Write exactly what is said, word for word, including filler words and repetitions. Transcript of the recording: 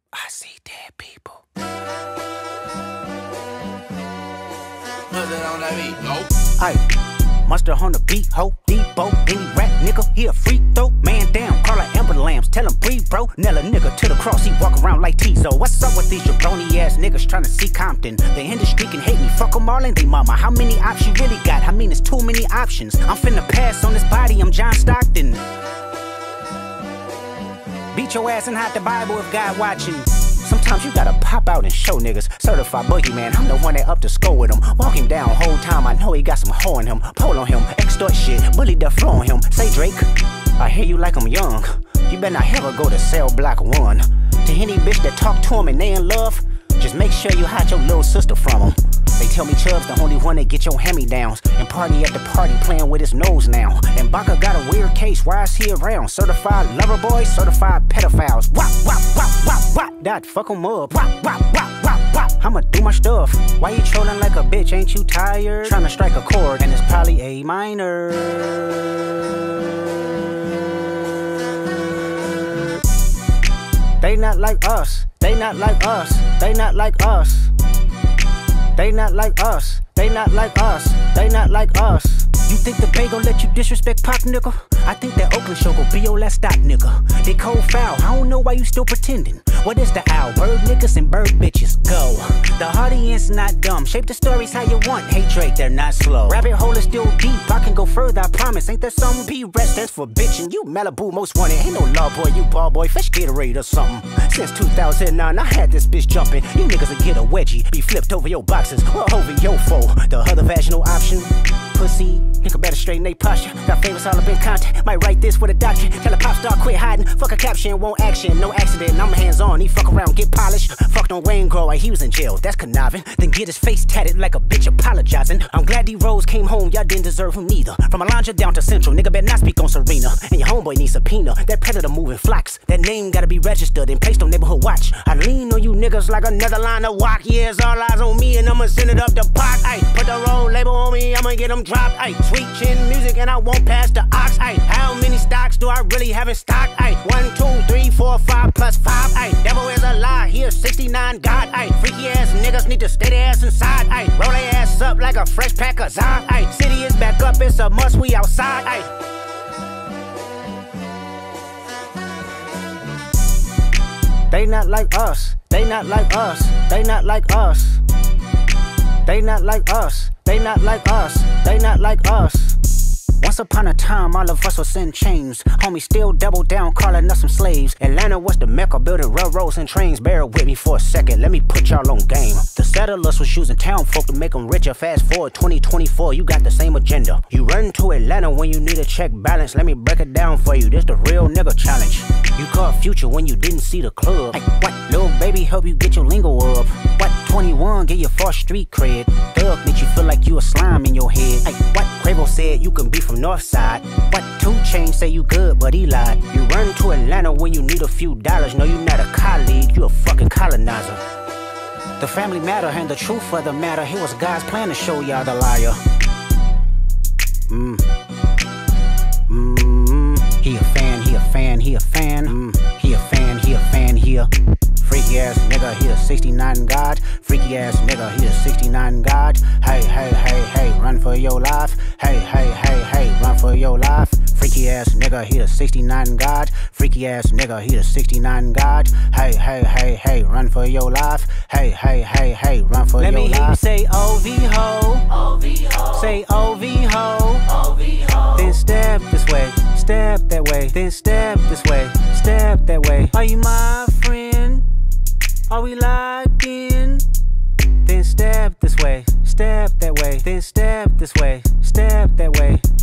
I see dead people. What's that on that beat? Nope. Aye, Monster on the beat, ho, Debo, any rap nigga, he a free throw. Man down, call her Amber Lambs, tell him breathe, bro. Nella nigga to the cross, he walk around like Tizo. What's up with these jabroni ass niggas trying to see Compton? The industry can hate me, fuck them all and they mama. How many options you really got? I mean, it's too many options. I'm finna pass on this body, I'm John Stockton. Beat your ass and hide the Bible if God watching. Sometimes you gotta pop out and show niggas. Certified boogeyman, I'm the one that up to score with him. Walk him down whole time, I know he got some hoe in him. Pole on him, extort shit, bully the flow on him. Say Drake, I hear you like I'm young. You better not ever go to cell block one. To any bitch that talk to him and they in love, just make sure you hide your little sister from him. They tell me Chubb's the only one that get your hand-me-downs and party at the party playing with his nose now. And Baka got a weird case, why is he around? Certified lover boys, certified pedophiles. Wop, wop, wop, wop, wop. Dot, fuck him up. Wop, wop, wop, wop, wop. I'ma do my stuff. Why you trolling like a bitch? Ain't you tired? Trying to strike a chord and it's probably A minor. They not like us. They not like us. They not like us. They not like us, they not like us, they not like us. You think the Bay gon' let you disrespect Pop, nigga? I think that Oakland show gon' be your last stop, nigga. They cold foul, I don't know why you still pretending. What is the owl? Bird niggas and bird bitches, go. The audience not dumb, shape the stories how you want. Hey Drake, they're not slow. Rabbit hole is still deep, I can go further, I promise. Ain't there some P-rest that's for bitchin'? You Malibu most wanted, ain't no law boy, you ball boy, fish Gatorade or something. Since two thousand nine, I had this bitch jumping. You niggas will get a wedgie, be flipped over your boxes or over your foe. The other vaginal option, pussy. Nigga better straighten they posture. Got famous all up in content. Might write this with a doctor. Tell a pop star quit hiding. Fuck a caption, won't action. No accident, I'm hands on. He fuck around, get polished. Fucked on Wayne Grow, he was in jail. That's conniving. Then get his face tatted like a bitch apologizing. I'm glad D-Rose came home, y'all didn't deserve him neither. From Alondra down to Central, nigga better not speak on Serena. And your homeboy needs subpoena. That predator moving flocks. That name gotta be registered and placed on neighborhood watch. I lean on you niggas like another line of walk. Yeah, it's all eyes on me and I'ma send it up the pot. Ay, put the road label on me, I'ma get them dropped. Ay, sweet chin music and I won't pass the ox. Ay, how many stocks do I really have in stock? Ay, one, two, three, four, five plus five. Ay, devil is a lie, he is sixty-nine God. Ay, freaky ass niggas need to stay their ass inside. Ay, roll their ass up like a fresh pack of Zod. Ay, city is back up, it's a must, we outside. Ay. They not like us, they not like us, they not like us. They not like us, they not like us, they not like us. Once upon a time, all of us was in chains. Homie still double down, calling us some slaves. Atlanta was the mecca, building railroads and trains. Bear with me for a second, let me put y'all on game. The settlers was using town folk to make them richer. Fast forward twenty twenty-four, you got the same agenda. You run to Atlanta when you need a check balance. Let me break it down for you, this the real nigga challenge. You caught Future when you didn't see the club. Hey, what? Lil' baby help you get your lingo up. What? twenty-one get your first street cred. Thug make you feel like you a slime in your head. Hey, what? Quavo said you can be from Northside. What? two Chainz say you good, but he lied. You run to Atlanta when you need a few dollars. No, you not a colleague, you a fucking colonizer. The family matter and the truth of the matter. It was God's plan to show y'all the liar. Mmm. Mmm. He a fan, he a fan, he a fan. Mm. He a fan, he a fan, he a freaky ass nigga, he a sixty-nine God. Freaky ass nigga, he a sixty-nine God. Hey, hey, hey, hey, run for your life. Hey, hey, hey, hey, run for your life. Freaky ass nigga, he a sixty-nine God. Freaky ass nigga, he a sixty-nine God. Hey, hey, hey, hey, run for your life. Hey, hey, hey, hey, run for your life. Let me hear you say O V ho. O V ho. Say O V ho. O V ho. Then step this way, step that way. Then step this way, step that way. Are you my friend? Are we locked in? Then step this way, step that way. Then step this way, step that way.